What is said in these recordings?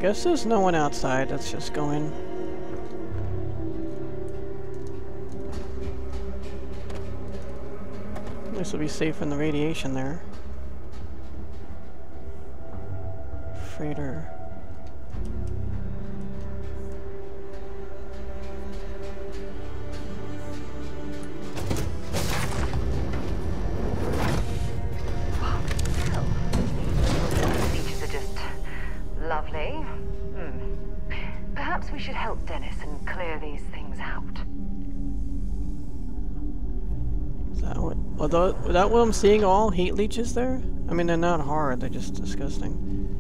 guess there's no one outside. Let's just go in. At least we'll be safe from the radiation there. Freighter. Leeches are just lovely. Perhaps we should help Dennis and clear these things out. Is that what? Is that what I'm seeing? All heat leeches there? I mean, they're not hard. They're just disgusting.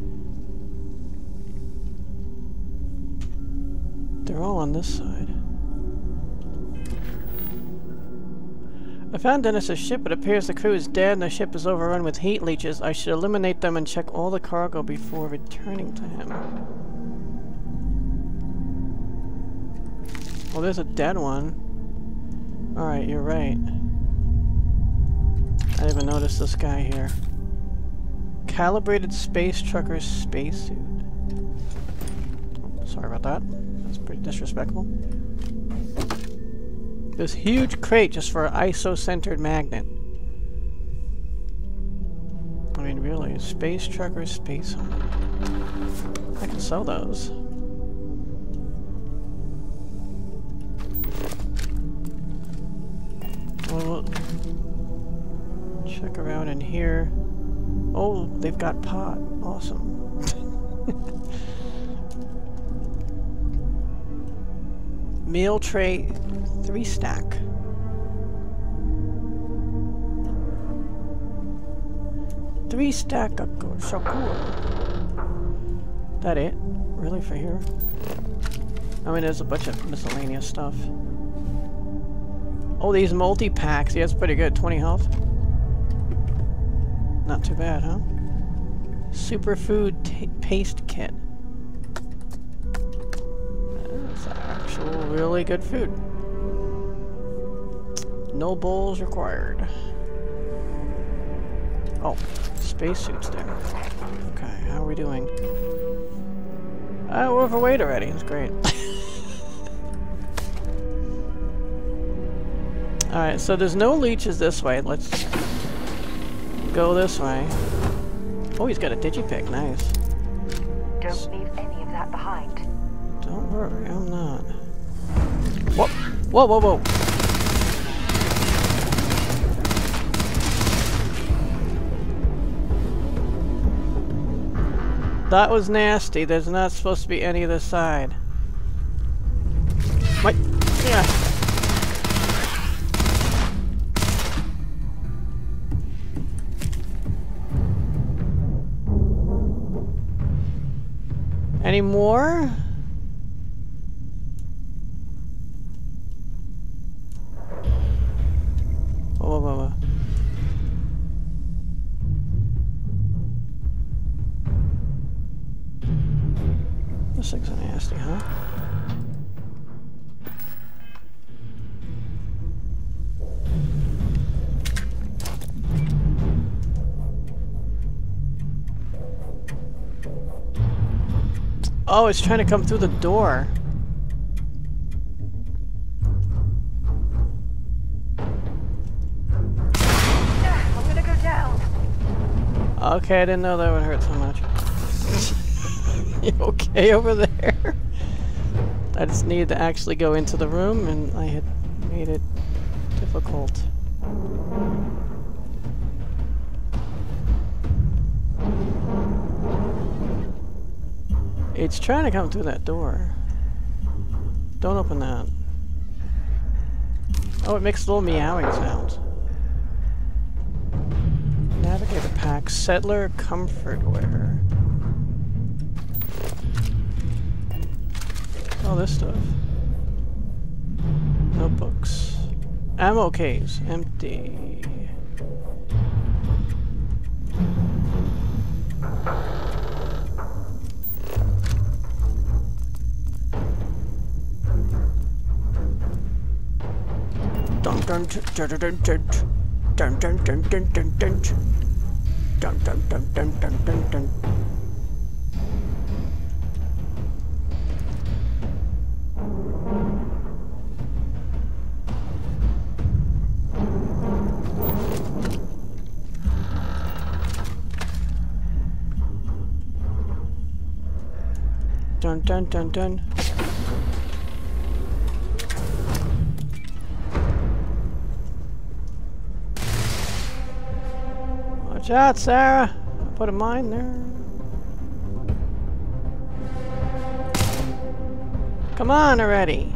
They're all on this side. I found Dennis's ship. It appears the crew is dead and the ship is overrun with heat leeches. I should eliminate them and check all the cargo before returning to him. Well, there's a dead one. Alright, you're right. I didn't even notice this guy here. Calibrated space trucker spacesuit. Sorry about that. That's pretty disrespectful. This huge crate just for an ISO-centered magnet. I mean, really, space trucker space home. I can sell those. Well, check around in here. Oh, they've got pot. Awesome. Meal tray 3-stack. Three-stack shakur. That it? Really for here? I mean, there's a bunch of miscellaneous stuff. Oh, these multi-packs. Yeah, it's pretty good. 20 health. Not too bad, huh? Superfood paste kit. That's actual really good food. No bowls required. Oh, spacesuits there. Okay, how are we doing? We're overweight already. That's great. Alright, so there's no leeches this way. Let's go this way. Oh, he's got a digipick. Nice. Don't leave any of that behind. Don't worry, I'm not. Whoa! Whoa, whoa, whoa! That was nasty. There's not supposed to be any other side. What? Yeah. Any more? Whoa, whoa, whoa, whoa. This thing's nasty, huh? Oh, it's trying to come through the door. I'm gonna go down. Okay, I didn't know that would hurt so much. You okay over there? I just needed to actually go into the room and I had made it difficult. It's trying to come through that door. Don't open that. Oh, it makes little meowing sounds. Navigator pack, settler comfort wear. All this stuff. Notebooks. Ammo case, empty. Dun dun dun dun dun dun dun dun dun dun dun dun dun dun dun dun dun dun. Dun dun dun dun. Watch out, Sarah! I put a mine there. Come on already!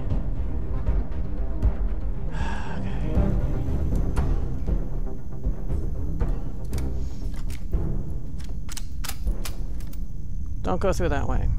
Don't go through that way.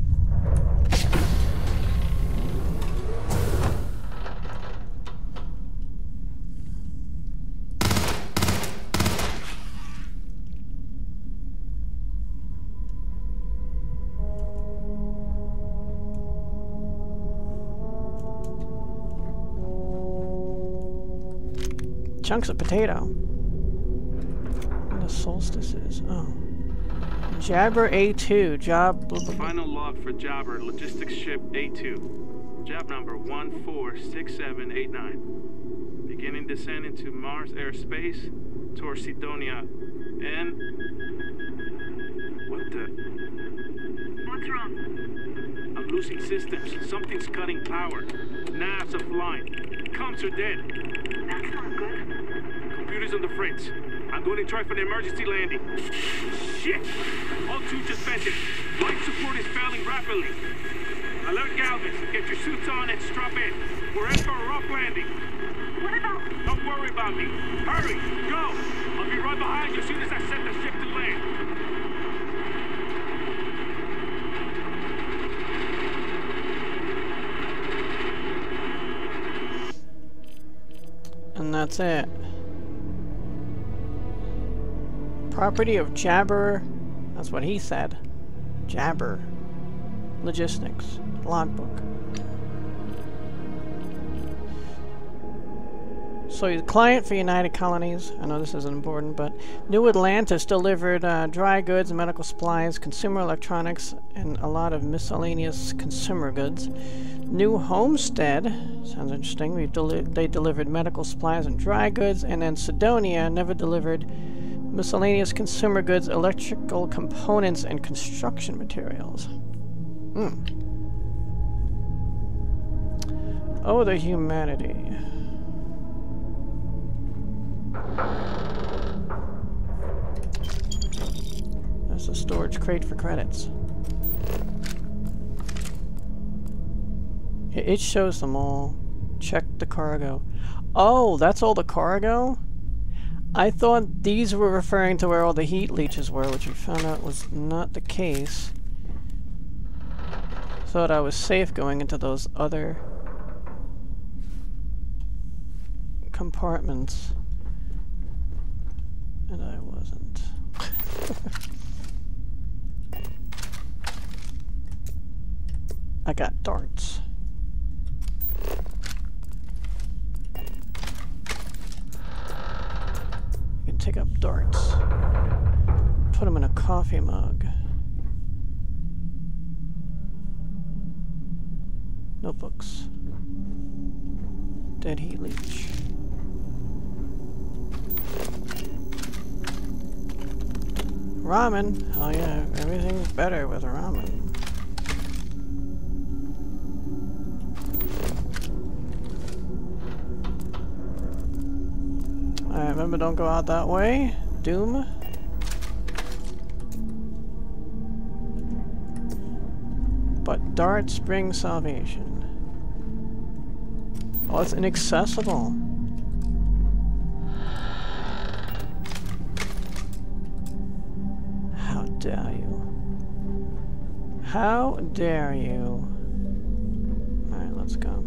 Chunks of potato. And the solstices. Oh. Jabber A2. Job. Final log for Jabber, logistics ship A2. Job number 146789. Beginning descent into Mars airspace towards Sidonia. And... What the... What's wrong? I'm losing systems. Something's cutting power. Nav's offline. Comms are dead. That's not good. Computers on the fritz. I'm going to try for an emergency landing. Shit! All two just vented. Life support is failing rapidly. Alert Galvin. Get your suits on and strap in. We're in for a rough landing. What about... Don't worry about me. Hurry! Go! I'll be right behind you as soon as I set the ship to land. And that's it. Property of Jabber. That's what he said. Jabber. Logistics. Logbook. So the client for United Colonies. I know this isn't important, but New Atlantis delivered dry goods, medical supplies, consumer electronics, and a lot of miscellaneous consumer goods. New Homestead, sounds interesting. They delivered medical supplies and dry goods, and then Sidonia never delivered miscellaneous consumer goods, electrical components, and construction materials. Oh, the humanity. That's a storage crate for credits. It shows them all. Check the cargo. Oh, that's all the cargo? I thought these were referring to where all the heat leeches were, which we found out was not the case. Thought I was safe going into those other compartments. And I wasn't. I got darts. You can take up darts. Put them in a coffee mug. Notebooks. Dead heat leech. Ramen. Oh yeah, everything's better with ramen. Remember, don't go out that way. Doom. But darts bring salvation. Oh, it's inaccessible. How dare you? How dare you? Alright, let's go.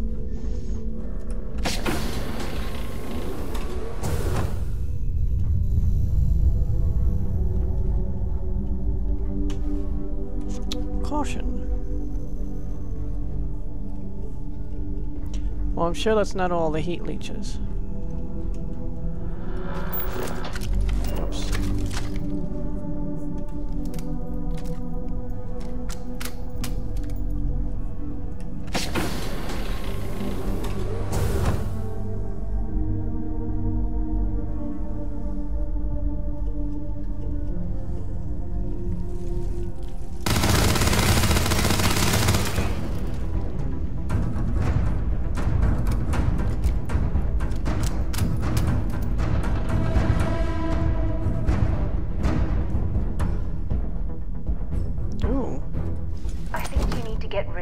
Caution. Well, I'm sure that's not all the heat leeches. Oops.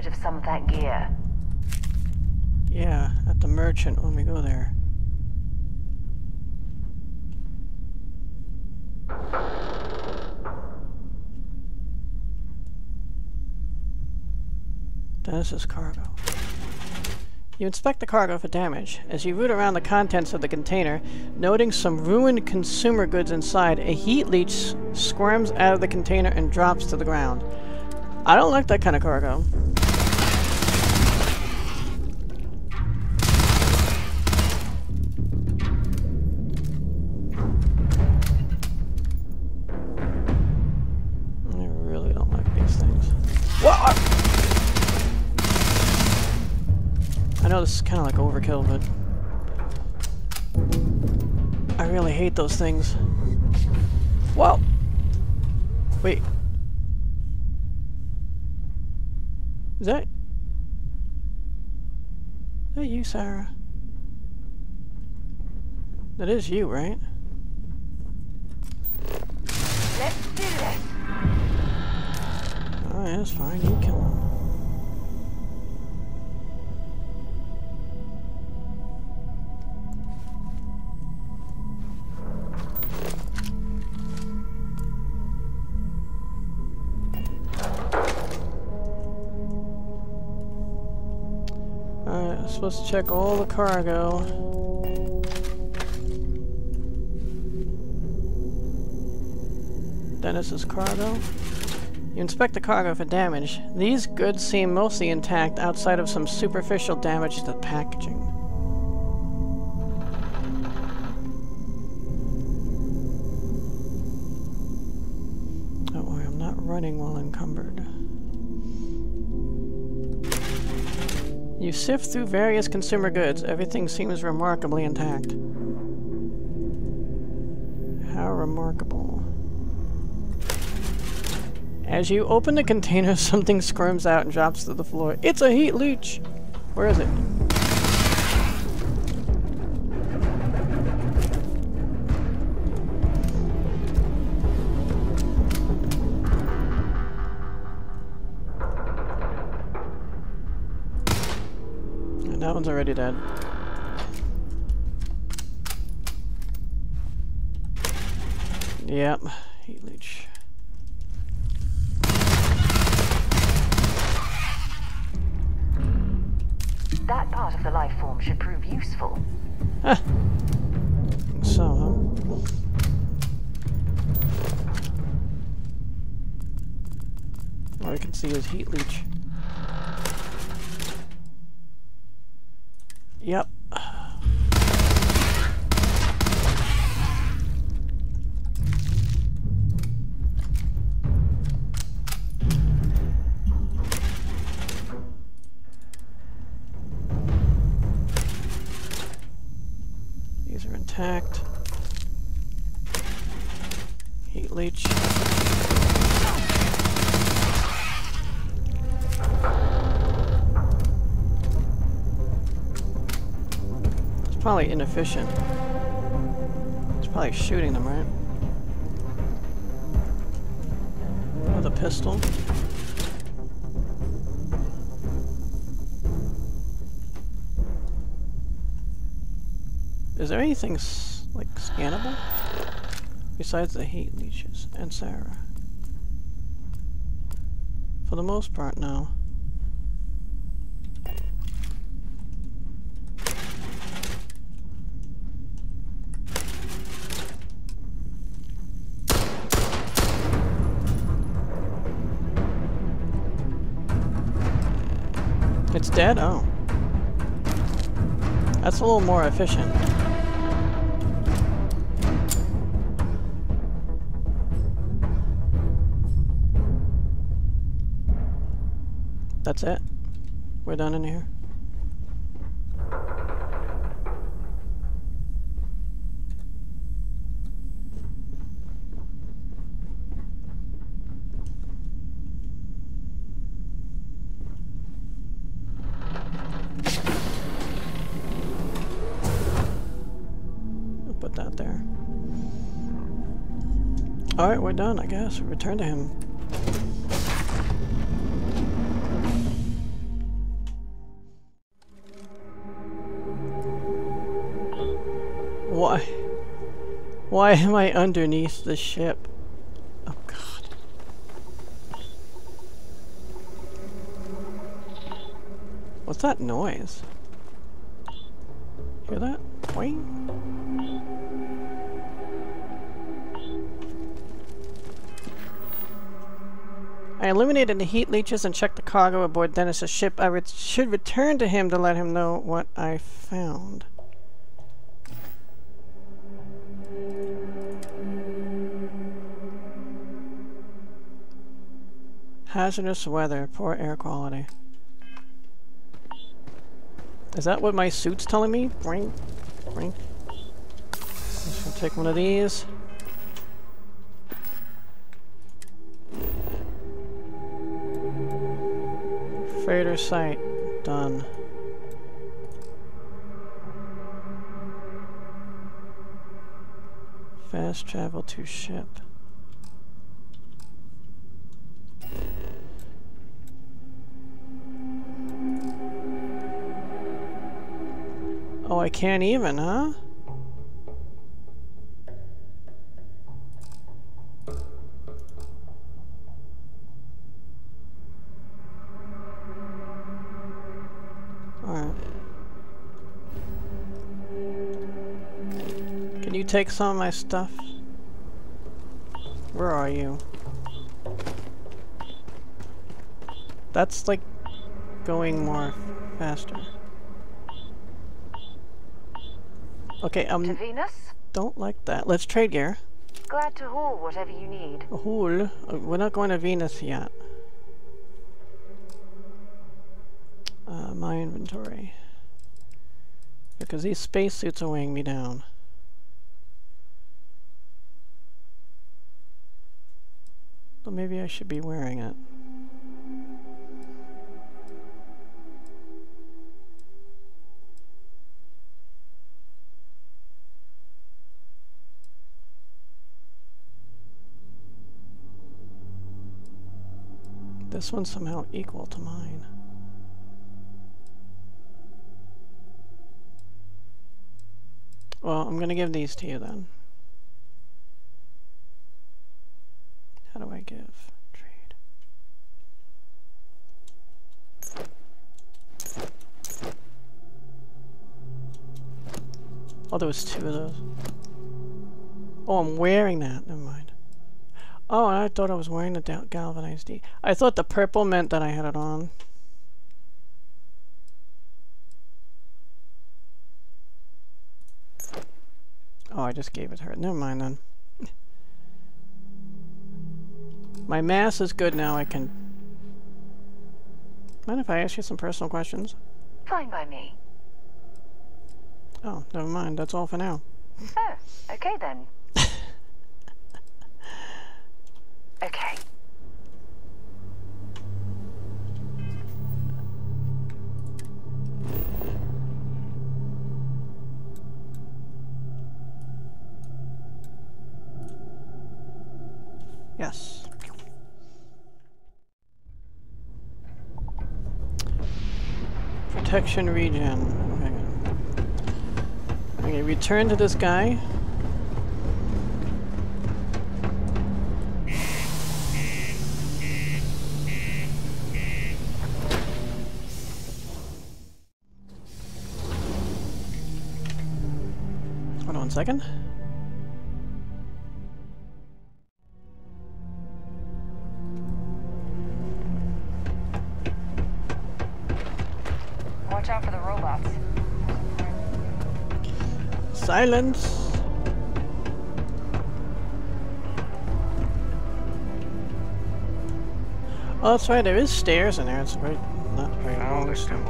rid of some of that gear. Yeah, at the merchant when we go there. Dennis's cargo. You inspect the cargo for damage. As you root around the contents of the container, noting some ruined consumer goods inside, a heat leech squirms out of the container and drops to the ground. I don't like that kind of cargo. I really don't like these things. What? I know this is kind of like overkill, but I really hate those things. Whoa! Wait. Is that you, Sarah? That is you, right? Let's do this. Alright, that's fine. You kill him. Alright, I'm supposed to check all the cargo. Dennis's cargo. You inspect the cargo for damage. These goods seem mostly intact outside of some superficial damage to the packaging. Don't worry, I'm not running while encumbered. You sift through various consumer goods. Everything seems remarkably intact. How remarkable. As you open the container, something squirms out and drops to the floor. It's a heat leech! Where is it? And that one's already dead. Yep, heat leech. That part of the life form should prove useful. Huh. So, all I can see is heat leech. Yep. These are intact. Heat leech. It's probably inefficient. It's probably shooting them, right? With a pistol. Is there anything like scannable besides the heat leeches and Sarah? For the most part, no. It's dead? Oh. That's a little more efficient. That's it. We're done in here. I'll put that there. Alright, we're done, I guess. Return to him. Why am I underneath the ship? Oh god. What's that noise? Hear that? Boing. I eliminated the heat leeches and checked the cargo aboard Dennis's ship. I should return to him to let him know what I found. Hazardous weather, poor air quality. Is that what my suit's telling me? Boing, boing. Just gonna take one of these. Freighter site. Done. Fast travel to ship. Oh, I can't even, huh? Alright. Can you take some of my stuff? Where are you? That's like going more faster. Okay, To Venus? don't like that. Let's trade gear. Glad to haul whatever you need. A haul? We're not going to Venus yet. My inventory. Because these spacesuits are weighing me down. So maybe I should be wearing it. This one's somehow equal to mine. Well, I'm gonna give these to you then. How do I give? Trade. Oh, there was two of those. Oh, I'm wearing that. Never mind. Oh, I thought I was wearing the galvanized D. I thought the purple meant that I had it on. Oh, I just gave it to her. Never mind then. My mass is good now. I can... Mind if I ask you some personal questions? Fine by me. Oh, never mind. That's all for now. Oh, okay then. Okay. Yes. Protection regen. Okay. Okay, return to this guy. Hold on 1 second. Watch out for the robots. Silence. Oh, that's right. There is stairs in there. It's very not very long stairs.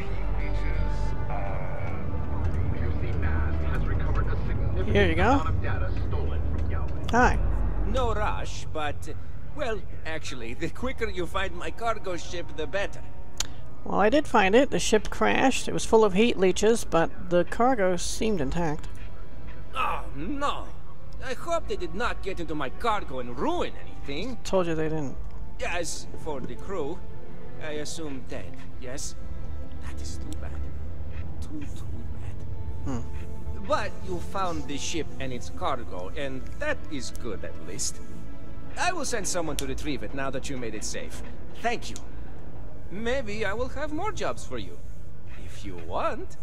Here you go. Hi. No rush, but, well, actually, the quicker you find my cargo ship, the better. Well, I did find it. The ship crashed. It was full of heat leeches, but the cargo seemed intact. Oh, no. I hope they did not get into my cargo and ruin anything. Told you they didn't. As for the crew, I assume dead, yes? That is too bad. Too bad. But you found the ship and its cargo, and that is good at least. I will send someone to retrieve it now that you made it safe. Thank you. Maybe I will have more jobs for you. If you want.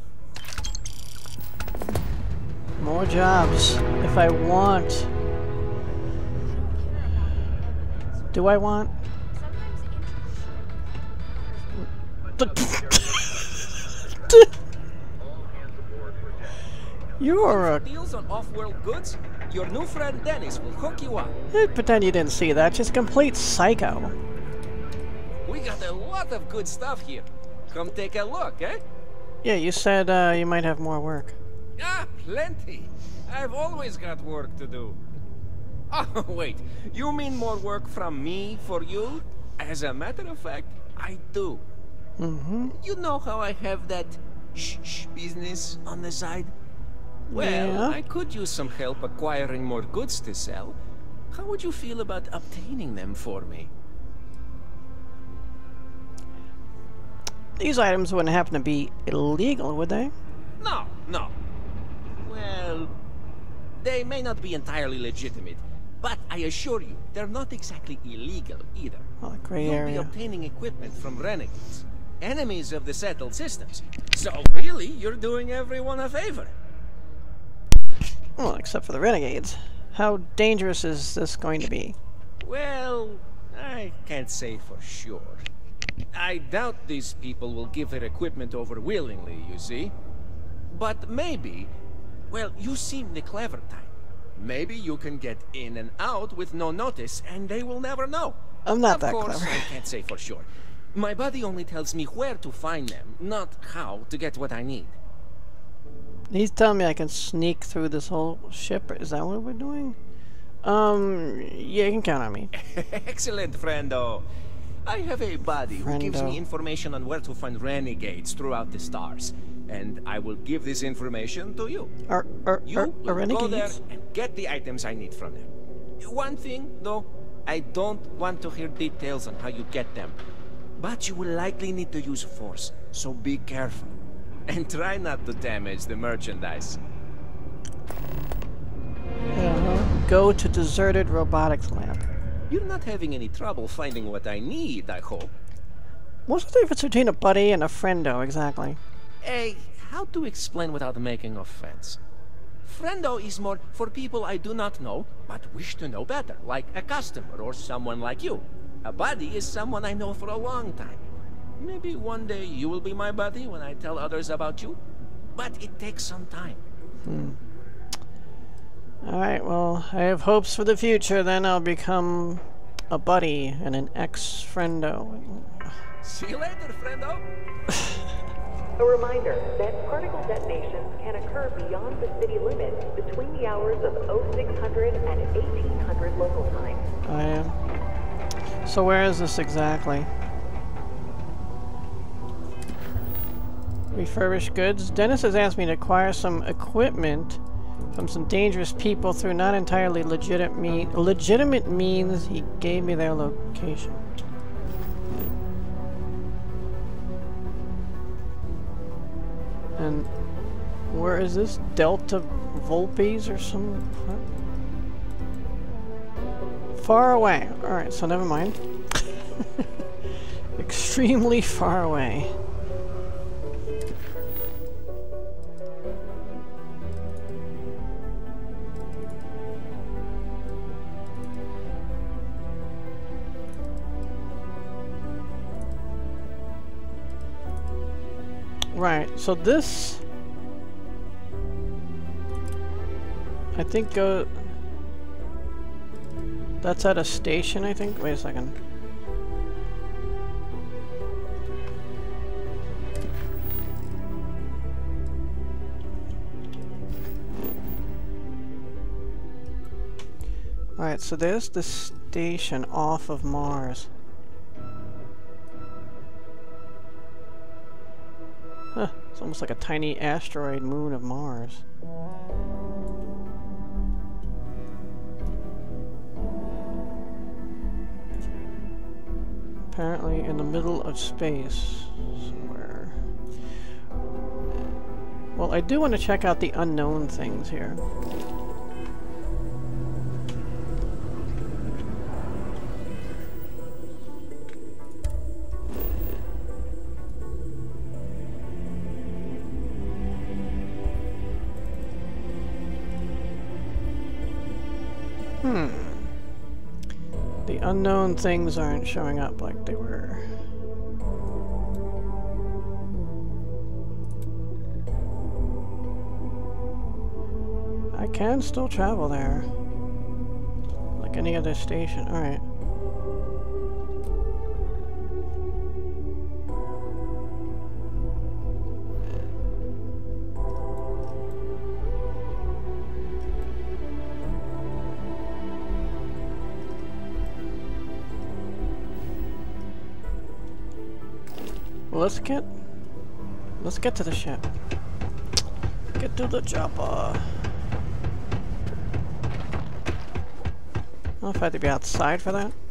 More jobs. If I want. Do I want? You're a... Deals on off-world goods? Your new friend Dennis will hook you up. Pretend you didn't see that. Just complete psycho. We got a lot of good stuff here. Come take a look, eh? Yeah, you said you might have more work. Ah, plenty. I've always got work to do. Oh, wait. You mean more work from me for you? As a matter of fact, I do. Mm-hmm. You know how I have that shh business on the side? Well, yeah. I could use some help acquiring more goods to sell. How would you feel about obtaining them for me? These items wouldn't happen to be illegal, would they? No, no. Well, they may not be entirely legitimate, but I assure you, they're not exactly illegal either. Well, gray You'll area. be obtaining equipment from renegades, enemies of the settled systems. So really, you're doing everyone a favor. Well, except for the renegades. How dangerous is this going to be? Well, I can't say for sure. I doubt these people will give their equipment over willingly, you see. But maybe, well, you seem the clever type. Maybe you can get in and out with no notice, and they will never know. I'm not that clever. Of course, clever. I can't say for sure. My buddy only tells me where to find them, not how to get what I need. He's telling me I can sneak through this whole ship. Is that what we're doing? Yeah, you can count on me. Excellent, friendo. I have a buddy who gives me Friendo. information on where to find renegades throughout the stars. And I will give this information to you. You will go there renegades? and get the items I need from them. One thing, though, I don't want to hear details on how you get them. But you will likely need to use force, so be careful. And try not to damage the merchandise. Go to deserted robotics lab. You're not having any trouble finding what I need, I hope. What's the difference between a buddy and a friendo, exactly? Hey, how to explain without making offense? Friendo is more for people I do not know, but wish to know better, like a customer or someone like you. A buddy is someone I know for a long time. Maybe one day you will be my buddy when I tell others about you, but it takes some time. Alright, well, I have hopes for the future, then I'll become a buddy and an ex-friendo. See you later, friendo. A reminder that particle detonations can occur beyond the city limits between the hours of 0600 and 1800 local time. I am. So where is this exactly? Refurbished goods. Dennis has asked me to acquire some equipment from some dangerous people through not entirely legitimate means. He gave me their location. And where is this? Delta Volpes or some... Far away. Alright, so never mind. Extremely far away. Right, so this... I think that's at a station, I think? Wait a second. Alright, so there's the station off of Mars. Huh, it's almost like a tiny asteroid moon of Mars. Apparently in the middle of space somewhere. Well, I do want to check out the unknown things here. The unknown things aren't showing up like they were. I can still travel there. Like any other station. Alright. Let's get to the ship. Get to the chopper. I don't know if I have to be outside for that.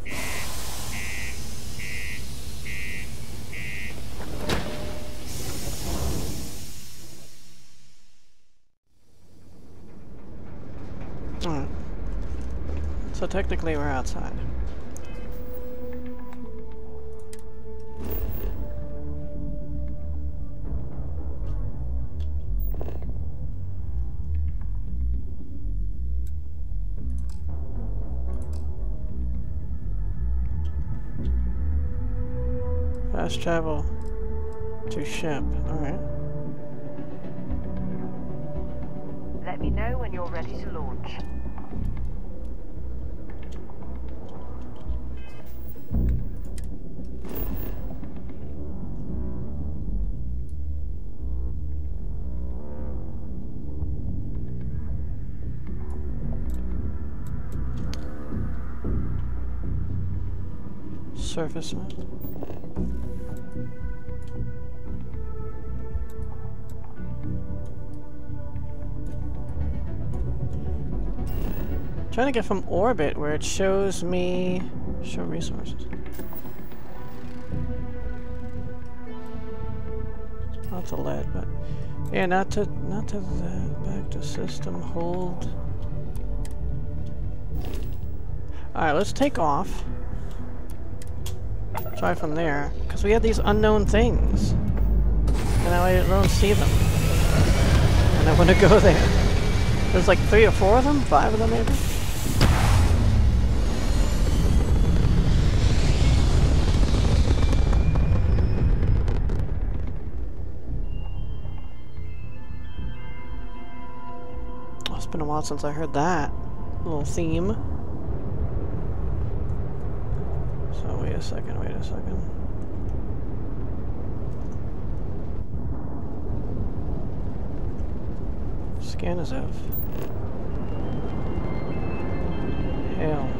Alright. So technically we're outside. Fast travel to ship. Alright. Let me know when you're ready to launch. Surface map. Trying to get from orbit where it shows me show resources. Not to lead, but yeah, not to that. Back to system hold. All right, let's take off. Try from there, because we have these unknown things, and now I don't see them, and I want to go there. There's like 3 or 4 of them, 5 of them maybe. Oh, it's been a while since I heard that little theme. So wait a second. Scan as F. Hail.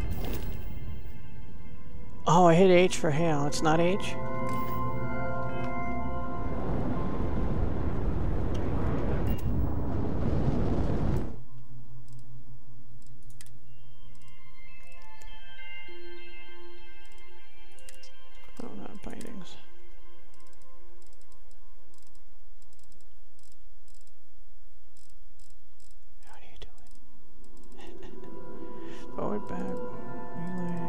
Oh, I hit H for hail. It's not H? Oh, not bindings. How do you do it? Forward, back, relay.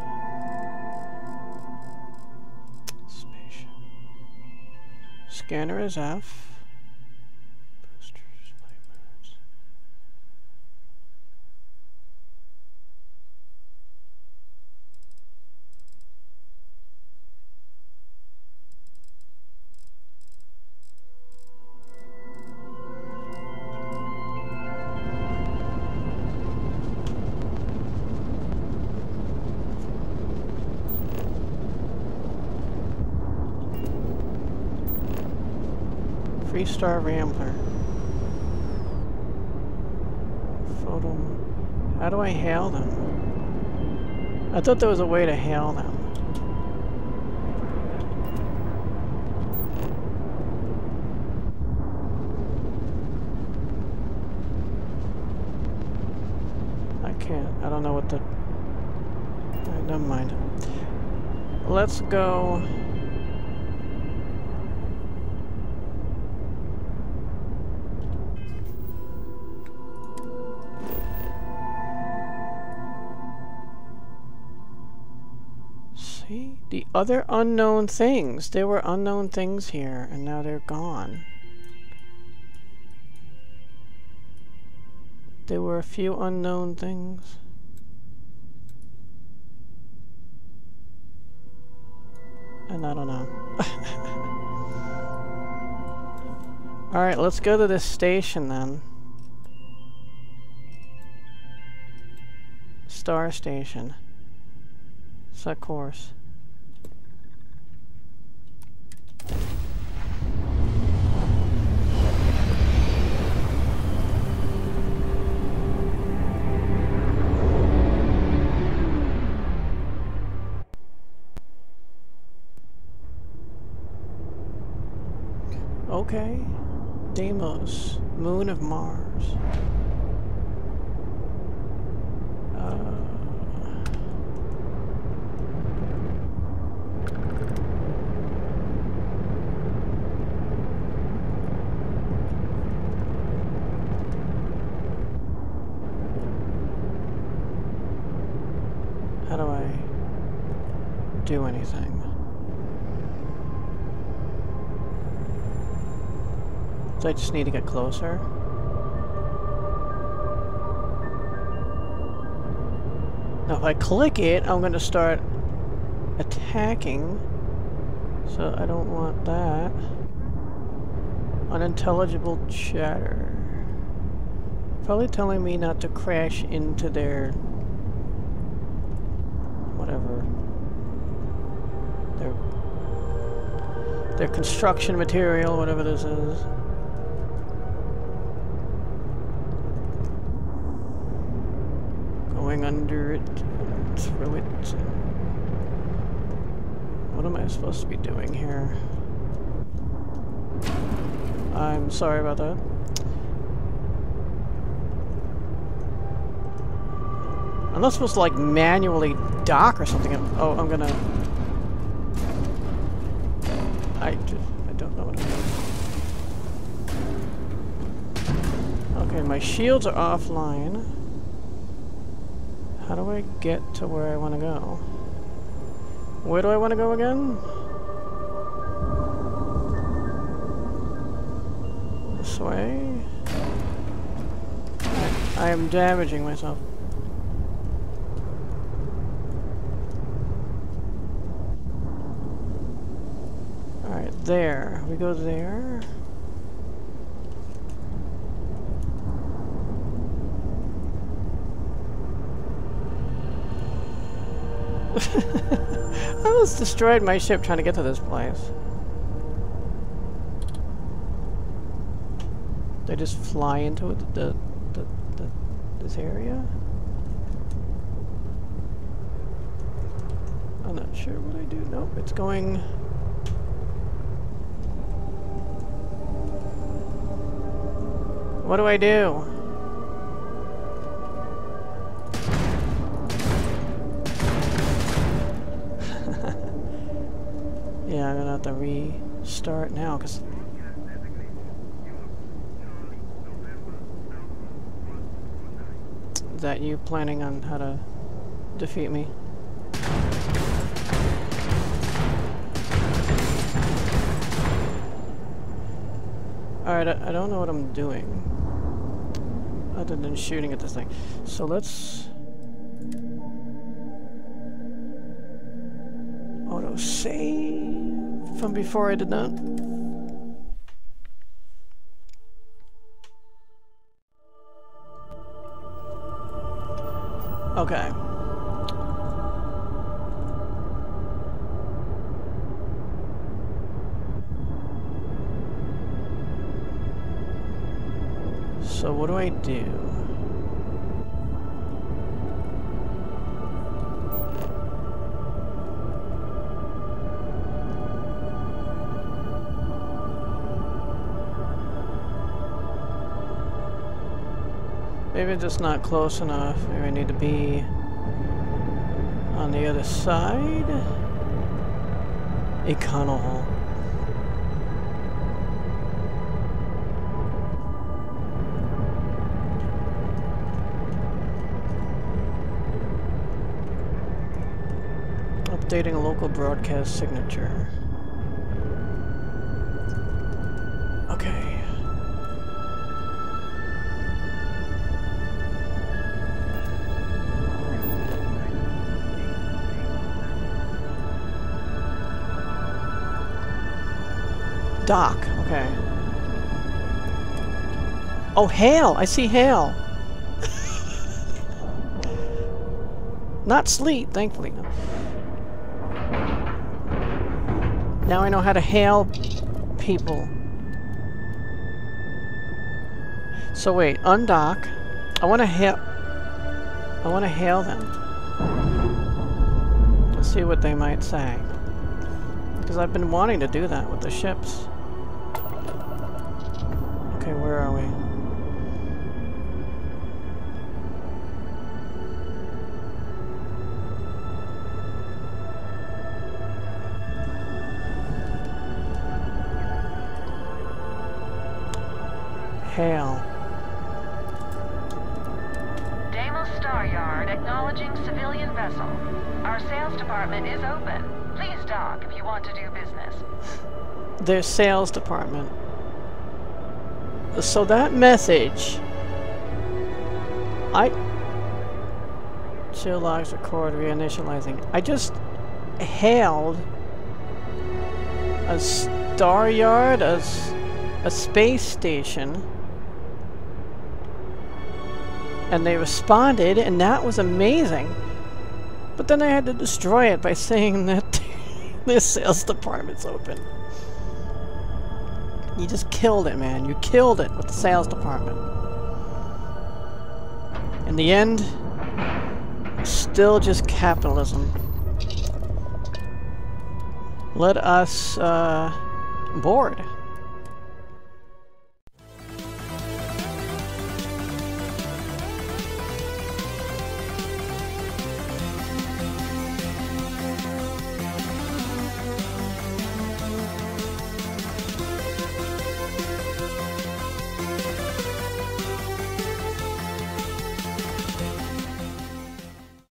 Spaceship. Scanner is F. Boosters, flight modes. Freestar Rambler. Photo. How do I hail them? I thought there was a way to hail them. I can't. I don't know what the... Alright, never mind. Let's go... The other unknown things. There were unknown things here, and now they're gone. There were a few unknown things. And I don't know. Alright, let's go to this station then. Star Station. Set course. Okay. Deimos, moon of Mars. How do I do anything? Do I just need to get closer? Now if I click it, I'm gonna start attacking. So I don't want that. Unintelligible chatter. Probably telling me not to crash into their... whatever. Their construction material, whatever this is. Going under it, through it. What am I supposed to be doing here? I'm sorry about that. I'm not supposed to like manually dock or something. I'm gonna... I don't know what I'm doing. Okay, my shields are offline. How do I get to where I want to go? Where do I want to go again? This way? I am damaging myself. Alright, there. We go there. I almost destroyed my ship trying to get to this place. They just fly into it, this area? I'm not sure what I do. Nope, it's going... What do I do? Yeah, I'm gonna have to restart now, because... Is that you planning on how to defeat me? Alright, I don't know what I'm doing. Other than shooting at this thing. So let's... Auto-save from before I did that. Okay. So what do I do? Maybe I'm just not close enough. Maybe I need to be on the other side. Econo hull. Updating local broadcast signature. Okay. Dock, okay. Oh, hail! I see hail! Not sleet, thankfully. No. Now I know how to hail people. So wait, undock. I want to hail them. Let's see what they might say. Because I've been wanting to do that with the ships. Okay, where are we? Hail. Deimos Staryard acknowledging civilian vessel. Our sales department is open. Please dock if you want to do business. Their sales department. So that message... Chill logs record reinitializing. I just hailed a Staryard, a space station, and they responded, and that was amazing. But then I had to destroy it by saying that their sales department's open. You just killed it, man. You killed it with the sales department. In the end, still just capitalism. Let us board.